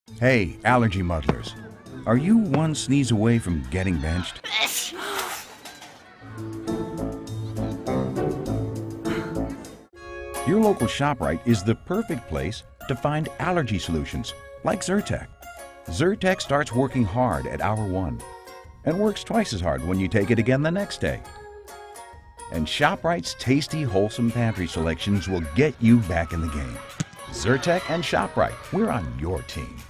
Hey, allergy muddlers. Are you one sneeze away from getting benched? Your local ShopRite is the perfect place to find allergy solutions like Zyrtec. Zyrtec starts working hard at hour 1 and works twice as hard when you take it again the next day. And ShopRite's tasty, wholesome pantry selections will get you back in the game. Zyrtec and ShopRite, we're on your team.